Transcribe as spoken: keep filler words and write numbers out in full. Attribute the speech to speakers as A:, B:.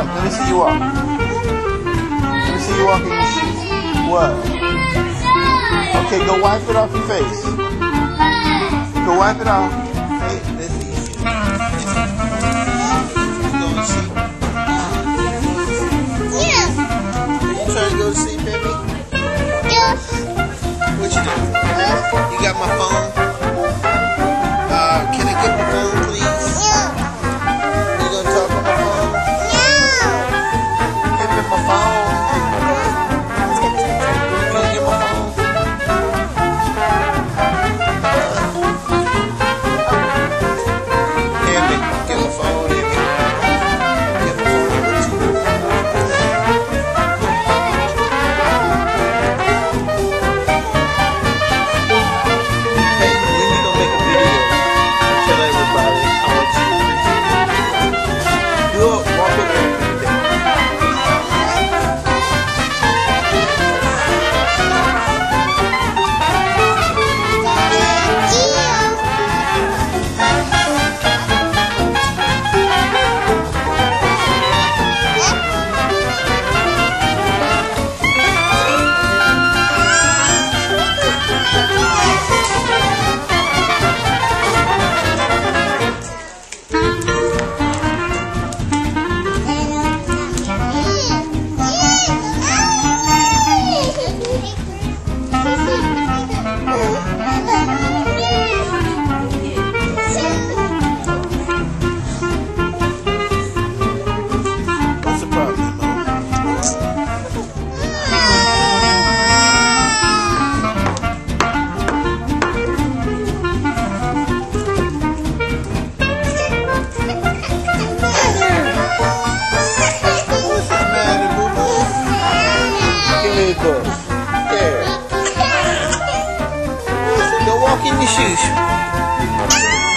A: walk. Let me see you walk. Let me see you walk in your shoes. What? Okay, go wipe it off your face. Go wipe it off. Hey, let's see your shoes. You go to sleep?
B: Yeah.
A: You trying to go to sleep, baby?
B: Yes.
A: What you doing? You got my phone? Uh, can I get my phone, please?
B: Yeah.
A: You gonna talk on my phone?
B: Yeah.
A: Give me my phone. You gonna get my phone? Heavy, get my phone, Heavy. Get my phone. Hey, when you gonna make a video and tell everybody how much you appreciate it? Do it, walk over there and do that. What's the problem, Mo? What's the matter, boo-boo? Give me the toy. There. Go walk in your shoes.